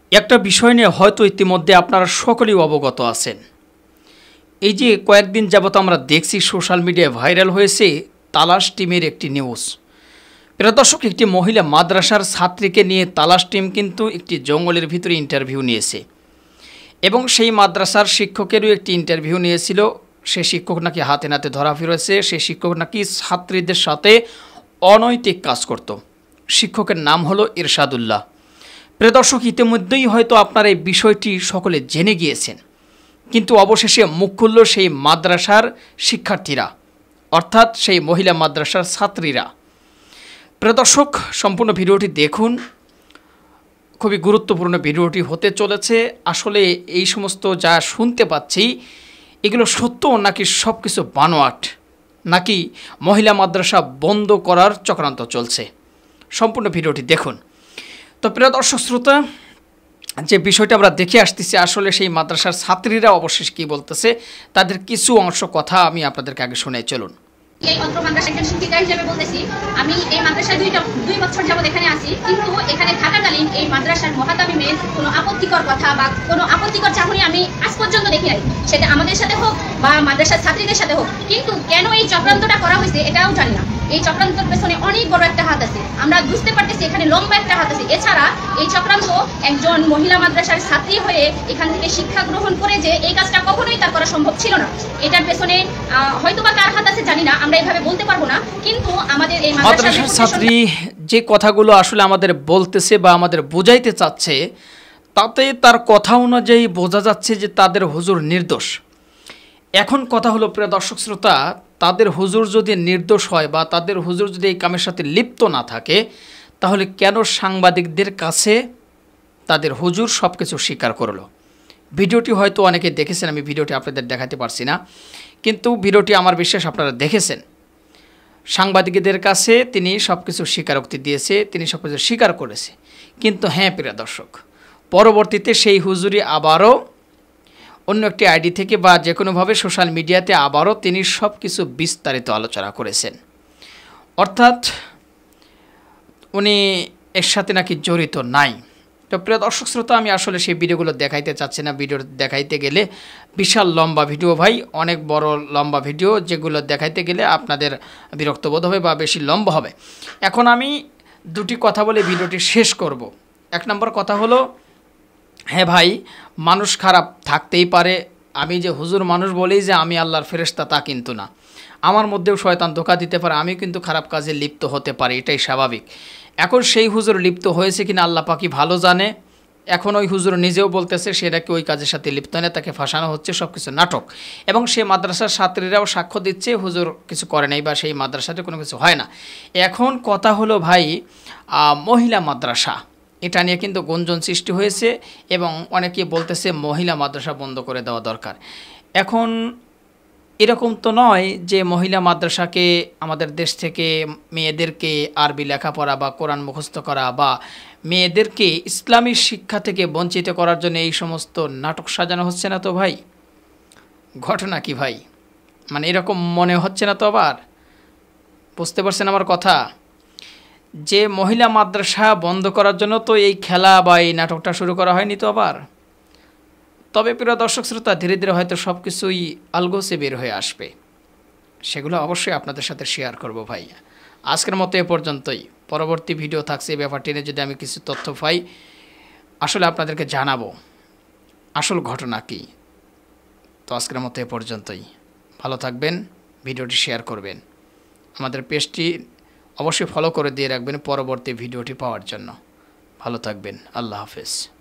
একটা বিষয় নিয়ে হয়তো ইতিমধ্যে আপনারা সকলেই অবগত আছেন। এই যে কয়েকদিন যাবত আমরা দেখছি সোশ্যাল মিডিয়ায় ভাইরাল হয়েছে তালাশ টিমের একটি নিউজ। প্রিয় দর্শক, একটি মহিলা মাদ্রাসার ছাত্রীকে নিয়ে তালাশ টিম কিন্তু একটি জঙ্গলের ভিতরে ইন্টারভিউ নিয়েছে এবং সেই মাদ্রাসার শিক্ষকেরও একটি ইন্টারভিউ নিয়েছিল। সে শিক্ষক নাকি হাতে নাতে ধরা ফিরেছে। সে শিক্ষক নাকি ছাত্রীদের সাথে অনৈতিক কাজ করত। শিক্ষকের নাম হলো ইরশাদুল্লাহ। প্রিয় দর্শক, ইতিমধ্যেই হয়তো আপনারা এই বিষয়টি সকলে জেনে গিয়েছেন, কিন্তু অবশেষে মুখ খুলল সেই মাদ্রাসার শিক্ষার্থীরা, অর্থাৎ সেই মহিলা মাদ্রাসার ছাত্রীরা। প্রিয় দর্শক, সম্পূর্ণ ভিডিওটি দেখুন, খুবই গুরুত্বপূর্ণ ভিডিওটি হতে চলেছে। আসলে এই সমস্ত যা শুনতে পাচ্ছি এগুলো সত্য নাকি সব কিছু বানোয়াট, নাকি মহিলা মাদ্রাসা বন্ধ করার চক্রান্ত চলছে, সম্পূর্ণ ভিডিওটি দেখুন। তো প্রিয় দর্শক শ্রোতা, যে বিষয়টা আমরা দেখে আসতেছি, আসলে সেই মাদ্রাসার ছাত্রীরা অবশেষে কী বলতেছে তাদের কিছু অংশ কথা আমি আপনাদেরকে আগে শুনে চলুন। এই অত্র মাদ্রাসা একজন শিক্ষিকা হিসেবে বলতেছি, আমি এই মাদ্রাসায় 2 বছর যাবত এখানে আছি, কিন্তু এখানে থাকাকালীন এই মাদ্রাসার মহাতামিমের কোনো আপত্তিকর কথা বা কোনো আপত্তিকর চাহনি আমি আজ পর্যন্ত দেখি নাই, সেটা আমাদের সাথে হোক বা মাদ্রাসার ছাত্রীদের সাথে হোক। কিন্তু কেন এই চক্রান্তটা করা হয়েছে এটাও জানি না। এই চক্রান্তের পেছনে অনেক বড় একটা হাত আছে, আমরা বুঝতে পারতেছি এখানে লম্বা একটা হাত আছে। এছাড়া এই চক্রান্ত একজন মহিলা মাদ্রাসার ছাত্রী হয়ে এখান থেকে শিক্ষা গ্রহণ করে যে এই কাজটা কখনোই তার করা সম্ভব ছিল না। এটার পেছনে হয়তো বা কার হাত আছে জানি না, আমরা এইভাবে বলতে পারবো না। কিন্তু আমাদের এই মাদ্রাসার ছাত্রী যে কথাগুলো আসলে আমাদের বলতেছে বা আমাদের বোঝাইতে চাচ্ছে, তাতে তার কথা অনুযায়ী বোঝা যাচ্ছে যে তাদের হুজুর নির্দোষ। এখন কথা হলো প্রিয় দর্শক শ্রোতা, তাদের হুজুর যদি নির্দোষ হয় বা তাদের হুজুর যদি এই কামের সাথে লিপ্ত না থাকে, তাহলে কেন সাংবাদিকদের কাছে তাদের হুজুর সব কিছু স্বীকার করলো? ভিডিওটি হয়তো অনেকে দেখেছেন, আমি ভিডিওটি আপনাদের দেখাতে পারছি না, কিন্তু ভিডিওটি আমার বিশ্বাস আপনারা দেখেছেন। সাংবাদিকদের কাছে তিনি সব কিছু স্বীকারোক্তি দিয়েছে, তিনি সব কিছু স্বীকার করেছে। কিন্তু হ্যাঁ প্রিয় দর্শক, পরবর্তীতে সেই হুজুরি আবারও অন্য একটি আইডি থেকে বা যে কোনোভাবে সোশ্যাল মিডিয়াতে আবারও তিনি সব কিছু বিস্তারিত আলোচনা করেছেন, অর্থাৎ উনি এর সাথে নাকি জড়িত নাই। তো প্রিয় দর্শক শ্রোতা, আমি আসলে সেই ভিডিওগুলো দেখাইতে চাচ্ছি না। ভিডিও দেখাইতে গেলে বিশাল লম্বা ভিডিও ভাই, অনেক বড় লম্বা ভিডিও, যেগুলো দেখাইতে গেলে আপনাদের বিরক্ত বোধ হবে বা বেশি লম্বা হবে। এখন আমি দুটি কথা বলে ভিডিওটি শেষ করব। এক নম্বর কথা হলো, হ্যাঁ ভাই, মানুষ খারাপ থাকতেই পারে। আমি যে হুজুর মানুষ বলেই যে আমি আল্লাহর ফেরেশতা তা কিন্তু না। আমার মধ্যেও শয়তান ধোঁকা দিতে পারে, আমি কিন্তু খারাপ কাজে লিপ্ত হতে পারি, এটাই স্বাভাবিক। এখন সেই হুজুর লিপ্ত হয়েছে কিনা আল্লাহ পাকই ভালো জানে। এখন ওই হুজুর নিজেও বলতেছে সে নাকি ওই কাজের সাথে লিপ্ত নেই, তাকে ফাঁসানো হচ্ছে, সব কিছু নাটক। এবং সে মাদ্রাসার ছাত্রীরাও সাক্ষ্য দিচ্ছে হুজুর কিছু করে নাই বা সেই মাদ্রাসাতে কোনো কিছু হয় না। এখন কথা হলো ভাই, মহিলা মাদ্রাসা, এটা নিয়ে কিন্তু গুঞ্জন সৃষ্টি হয়েছে এবং অনেকে বলতেছে মহিলা মাদ্রাসা বন্ধ করে দেওয়া দরকার। এখন এরকম তো নয় যে মহিলা মাদ্রাসাকে আমাদের দেশ থেকে মেয়েদেরকে আরবি লেখাপড়া বা কোরআন মুখস্থ করা বা মেয়েদেরকে ইসলামী শিক্ষা থেকে বঞ্চিত করার জন্য এই সমস্ত নাটক সাজানো হচ্ছে না তো ভাই? ঘটনা কি ভাই? মানে এরকম মনে হচ্ছে না তো? আবার বুঝতে পারছেন আমার কথা? যে মহিলা মাদ্রাসা বন্ধ করার জন্য তো এই খেলা বা এই নাটকটা শুরু করা হয়নি তো আবার। তবে প্রিয় দর্শক শ্রোতা, ধীরে ধীরে হয়তো সব কিছুই আলগোছে বের হয়ে আসবে, সেগুলো অবশ্যই আপনাদের সাথে শেয়ার করব ভাই। আজকের মতো এ পর্যন্তই। পরবর্তী ভিডিও থাকছে এই ব্যাপারটি নিয়ে, যদি আমি কিছু তথ্য পাই আসলে আপনাদেরকে জানাবো আসল ঘটনা কী। তো আজকের মতো এ পর্যন্তই। ভালো থাকবেন, ভিডিওটি শেয়ার করবেন, আমাদের পেজটি অবশ্যই ফলো করে দিয়ে রাখবেন পরবর্তী ভিডিওটি পাওয়ার জন্য। ভালো থাকবেন, আল্লাহ হাফেজ।